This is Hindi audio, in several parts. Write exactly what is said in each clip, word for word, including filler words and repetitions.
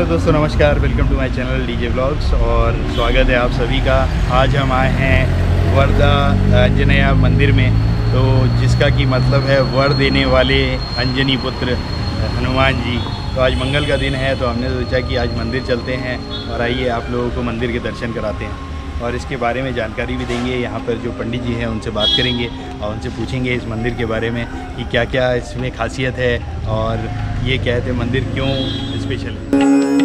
दोस्तों नमस्कार, welcome to my channel DJ vlogs और स्वागत है आप सभी का। आज हम आए हैं वरदा आंजनेय मंदिर में, तो जिसका कि मतलब है वर देने वाले अंजनी पुत्र हनुमान जी। तो आज मंगल का दिन है, तो हमने सोचा कि आज मंदिर चलते हैं और आइए आप लोगों को मंदिर के दर्शन कराते हैं और इसके बारे में जानकारी भी देंगे। यहाँ पर जो पंडित जी हैं उनसे बात करेंगे और उनसे पूछेंगे इस मंदिर के बारे में कि क्या क्या इसमें खासियत है और ये कहते मंदिर क्यों स्पेशल है।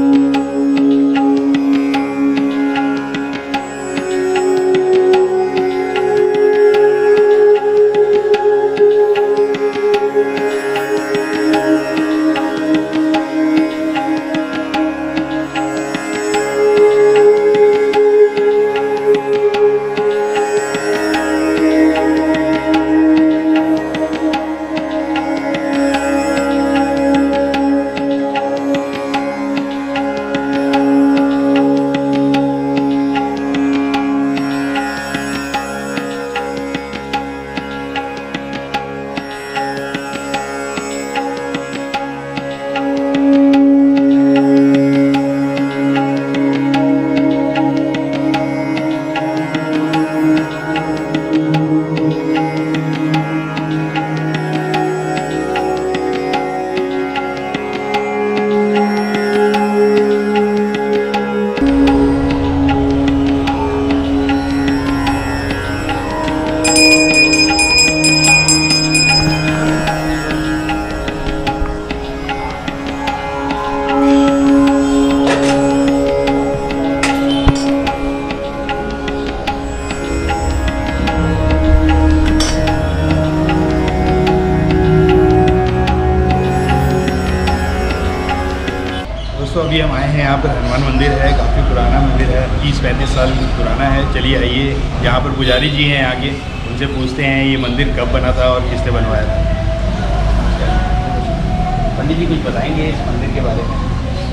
दोस्तों अभी हम आए हैं यहाँ पर हनुमान मंदिर है, काफ़ी पुराना मंदिर है, तीस पैंतीस साल पुराना है। चलिए आइए, यहाँ पर पुजारी जी हैं आगे, उनसे पूछते हैं ये मंदिर कब बना था और किसने बनवाया था। पंडित जी कुछ बताएंगे इस मंदिर के बारे में?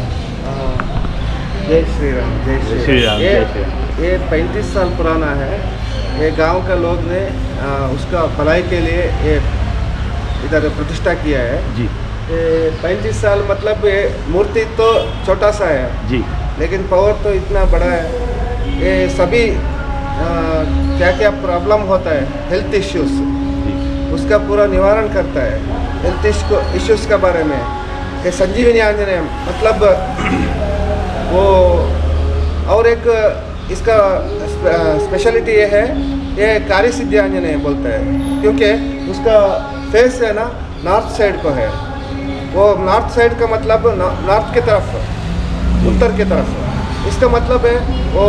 जय श्री राम। जय श्री राम। ये, ये पैंतीस साल पुराना है। ये गांव के लोग ने आ, उसका भलाई के लिए ये इधर प्रतिष्ठा किया है जी। पैंतीस साल मतलब ये मूर्ति तो छोटा सा है जी, लेकिन पावर तो इतना बड़ा है। ये सभी आ, क्या क्या प्रॉब्लम होता है, हेल्थ इश्यूज, उसका पूरा निवारण करता है। हेल्थ इश्यूज के बारे में ये संजीवनी आंजनेय मतलब वो। और एक इसका स्पेशलिटी ये है, ये कार्य सिद्धि आंजनेय बोलता है, क्योंकि उसका फेस है ना नॉर्थ साइड को है। वो नॉर्थ साइड का मतलब नॉर्थ की तरफ, उत्तर की तरफ। इसका मतलब है वो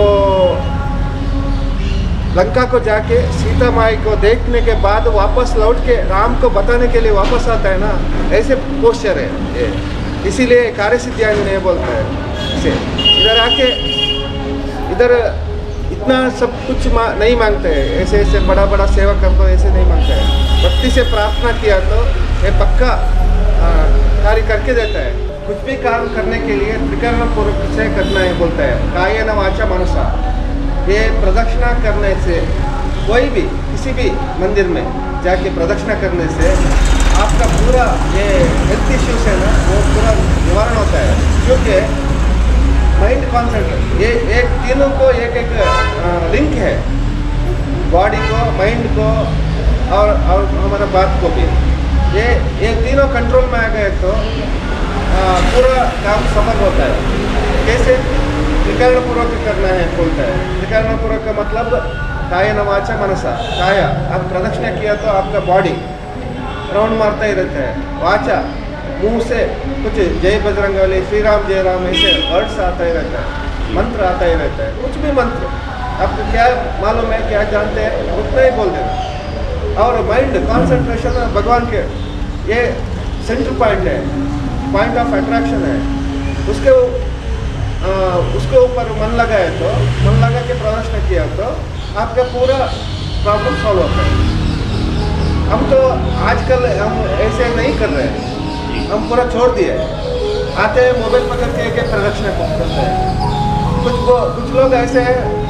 लंका को जाके सीता माई को देखने के बाद वापस लौट के राम को बताने के लिए वापस आता है ना, ऐसे पोस्चर है ये, इसीलिए कार्य सिद्धि आंजनेय बोलता है इसे। इधर आके इधर इतना सब कुछ मा, नहीं मांगते हैं, ऐसे ऐसे बड़ा बड़ा सेवा कर दो ऐसे नहीं मांगते हैं। भक्ति से प्रार्थना किया तो ये पक्का कार्य करके देता है। कुछ भी काम करने के लिए त्रिकर्ण पूर्वक से करना है बोलता है, कायेन वाचा मनसा। ये प्रदक्षिणा करने से, कोई भी किसी भी मंदिर में जाके प्रदक्षिणा करने से आपका पूरा ये हेल्थ इश्यूज है ना वो पूरा निवारण होता है। क्योंकि माइंड कॉन्सेंट्रेट, ये एक तीनों को एक एक लिंक है, बॉडी को, माइंड को और, और हमारा बात को भी। ये एक तीनों कंट्रोल में आ गए तो आ, पूरा काम सफल होता है। कैसे? त्रिकर्ण पूर्वक करना है बोलता है। त्रिकर्ण पूर्वक का मतलब कायेन वाचा मनसा। काया आप प्रदक्षिणा किया तो आपका बॉडी राउंड मारता ही रहता है। वाचा मुंह से कुछ जय बजरंगबली, श्री राम जय राम ऐसे वर्ड्स आता ही रहता है, मंत्र आता ही रहता है। कुछ भी मंत्र आपको क्या मालूम है, क्या जानते हैं, उतना ही बोल देना। और माइंड कॉन्सेंट्रेशन भगवान के ये सेंटर पॉइंट है, पॉइंट ऑफ अट्रैक्शन है। उसके आ, उसके ऊपर मन लगाए तो, मन लगा के प्रदर्शन किया तो आपका पूरा प्रॉब्लम सॉल्व होता है। हम तो आजकल हम ऐसे नहीं कर रहे हैं, हम पूरा छोड़ दिए। आते हैं मोबाइल पकड़ के के प्रदक्षिणा करते हैं। कुछ कुछ लोग ऐसे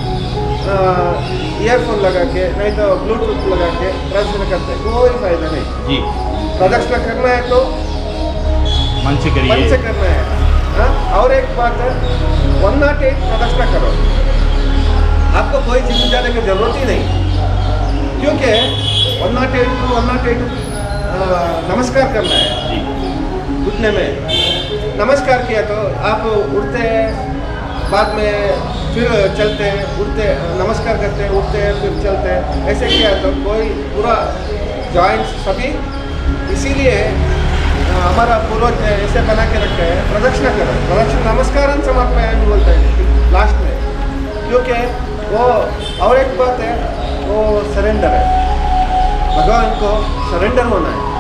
ईयरफोन लगा के, नहीं तो ब्लूटूथ लगा के प्रदक्षिणा करते हैं, कोई फायदा नहीं जी। प्रदक्षिणा करना है तो मन से करिए, मन से करना है। हाँ और एक बात है, वन नाट एट प्रदर्शना करो, आपको कोई जिम जाने की जरूरत ही नहीं, क्योंकि one naught eight to one naught eight नमस्कार करना है। घुटने में नमस्कार किया तो आप उठते हैं, बाद में फिर चलते हैं, उठते, नमस्कार करते हैं, उठते हैं, फिर चलते हैं, ऐसे किया तो कोई पूरा जॉइंट्स सभी, इसीलिए हमारा पूर्वज ऐसे बना के रखते हैं, प्रदक्षिणा करो, प्रदक्षिणा नमस्कार समर्पयामि बोलते हैं लास्ट में, क्योंकि वो और एक बात है, वो सरेंडर है, भगवान को सरेंडर होना है,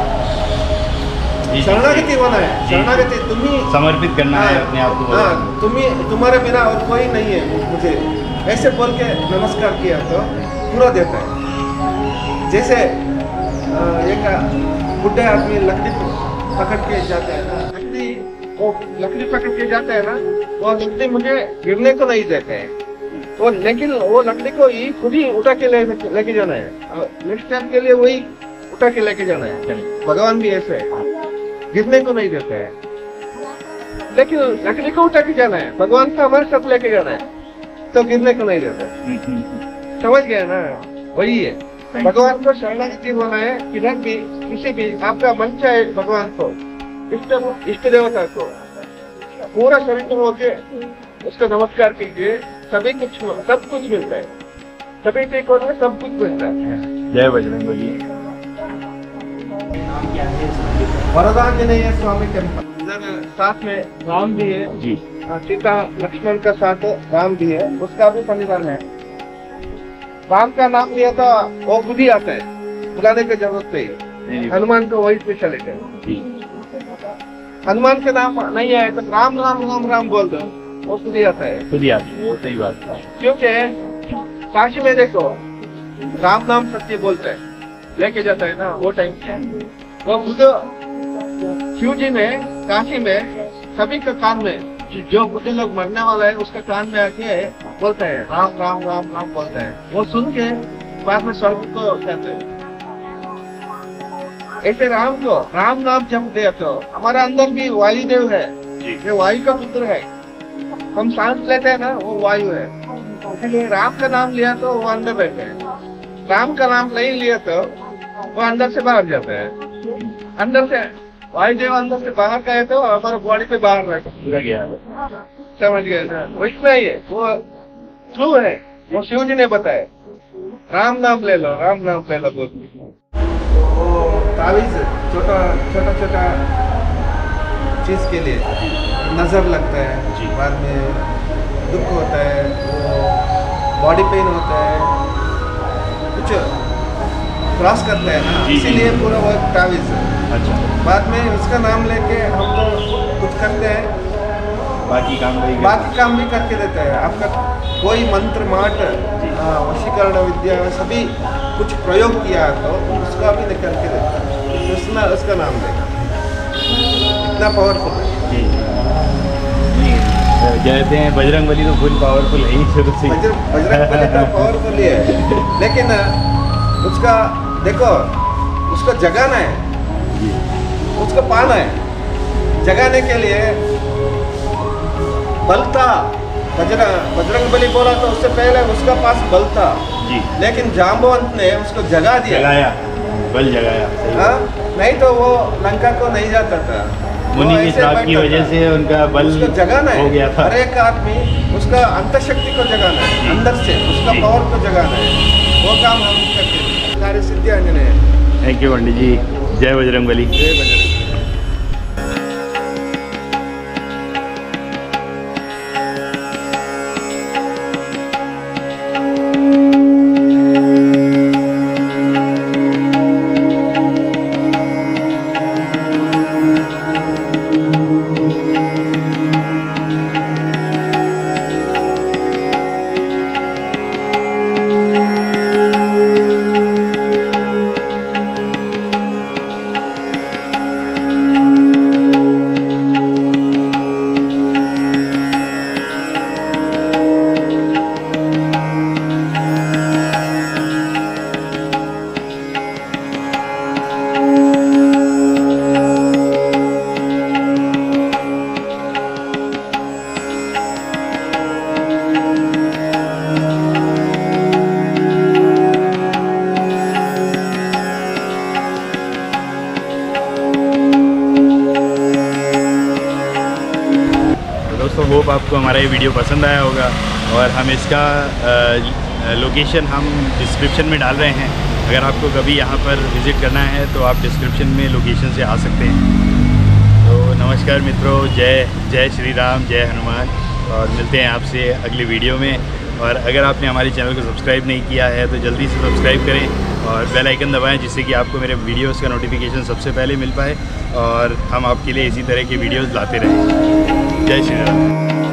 शरणागति होना है, शरणागति तुम्ही समर्पित करना है अपने आप को। हाँ, तुम्ही तुम्हारे बिना और कोई नहीं है मुझे, ऐसे बोल के नमस्कार किया तो पूरा देता है। जैसे एक बुढ़े आदमी लकड़ी पकड़ के जाते हैं ना, लकड़ी वो लकड़ी पकड़ के जाते हैं ना, वो लकड़ी मुझे गिरने को नहीं देते हैं, वो लेकिन वो लकड़ी को ही खुद ही उठा के ले लेके जाना है, नेक्स्ट टाइम के लिए वही उठा के लेके जाना है। भगवान भी ऐसे है, गिरने को नहीं देते हैं, लेकिन लकड़ी को उठा के जाना है, भगवान का हमारे साथ लेके जाना है तो गिरने को नहीं देते। समझ गए ना, वही है, भगवान को शरणागति होना है, किधर भी किसी भी आपका मन चाहे भगवान को, इष्ट इष्ट देवता को पूरा शरीर होके उसको नमस्कार कीजिए, सभी कुछ सब कुछ मिलता है, सभी ठीक होने में सब कुछ मिलता है। जय बजरंगबली। वरदांजनेय स्वामी टेम्पल, इधर साथ में राम भी है जी, सीता लक्ष्मण का साथ राम भी है, उसका भी परिवार है। राम का नाम लिया तो वो खुद ही आता है, बुलाने की जरूरत नहीं, हनुमान को वही स्पेशलिटी है। हनुमान के नाम नहीं आए तो राम राम राम राम बोल दो, वो खुद ही आता है, खुद ही आती है, सही बात है। क्योंकि काशी में देखो राम नाम सत्य बोलते हैं, लेके जाता है ना, वो टाइम वो खुद शिव जी ने काशी में सभी के कान में, जो बुद्धि लोग मरने वाला है उसके कान में आके बोलते हैं राम राम राम राम बोलते हैं, वो सुन के बाद में स्वर्ग को कहते हैं। ऐसे राम को राम नाम जब दे तो हमारा अंदर भी वायुदेव है, ये वायु का पुत्र है, हम सांस लेते हैं ना, वो वायु है, इसलिए राम का नाम लिया तो वो अंदर बैठे हैं, राम का नाम नहीं लिया तो वो अंदर से बाहर जाते हैं, अंदर से वायुदेव अंदर से बाहर गए तो हमारे बॉडी पे बाहर रह गया, समझ गए ना, वो इतना ही है, वो ट्रू है, वो शिव जी ने बताया, राम नाम ले लो, राम नाम ले लो बोल। वो तावीज छोटा छोटा छोटा चीज के लिए नजर लगता है, बाद में दुख होता है, वो बॉडी पेन होता है, कुछ क्रॉस करता है ना, इसीलिए पूरा वो तावीज। अच्छा, बाद में उसका नाम लेके हम तो कुछ करते हैं, बाकी काम भी बाकी काम भी करके देता है। आपका कोई मंत्र माट वशीकरण विद्या सभी कुछ प्रयोग किया तो उसका भी निकल के देता है, उसना उसका नाम देगा, इतना पावरफुल है। कहते हैं बजरंगबली तो फुल पावरफुल है ही शुरू से, बजरंगबली तो पावरफुल ही है, लेकिन उसका देखो, उसका जगाना है, उसको पाना है, जगाने के लिए बल था, बजरंग बजरंगबली बोला तो उससे पहले उसका पास बल था जी, लेकिन जाम्बवंत ने उसको जगा दिया, जगाया, बल जगाया, हाँ, नहीं तो वो लंका को नहीं जाता था, मुनि की श्राप की वजह से उनका बल उसको जगाना है, हो गया था। हर एक आदमी उसका अंतशक्ति को जगाना है, अंदर से उसका पावर को जगाना है, वो काम हम करते, सारी सिद्धि आंजनेय। थैंक यू पंडित जी, जय बजरंगबली। जय बजरंग। आपको हमारा ये वीडियो पसंद आया होगा। और हम इसका लोकेशन हम डिस्क्रिप्शन में डाल रहे हैं। अगर आपको कभी यहाँ पर विज़िट करना है तो आप डिस्क्रिप्शन में लोकेशन से आ सकते हैं। तो नमस्कार मित्रों, जय जय श्री राम, जय हनुमान, और मिलते हैं आपसे अगली वीडियो में। और अगर आपने हमारे चैनल को सब्सक्राइब नहीं किया है तो जल्दी से सब्सक्राइब करें और बेल आइकन दबाएं, जिससे कि आपको मेरे वीडियोस का नोटिफिकेशन सबसे पहले मिल पाए और हम आपके लिए इसी तरह के वीडियोस लाते रहें। जय श्री राम।